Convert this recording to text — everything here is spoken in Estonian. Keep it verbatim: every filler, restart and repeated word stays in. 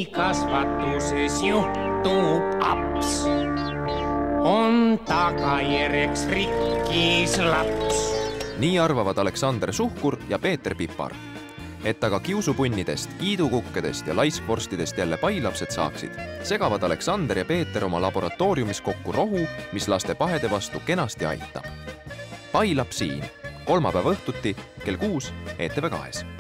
kasvatuses juhtub aps, on tagajärjeks rikkis laps. Nii arvavad Aleksander Suhkur ja Peeter Pipar. Et aga kiusupunnidest, kiidukukkedest ja laiskvorstidest jälle pailapsed saaksid, segavad Aleksander ja Peeter oma laboratooriumis kokku rohu, mis laste pahede vastu kenasti aitab. Pailapsiin, kolmapäeva õhtuti kell kuus E T V kahes.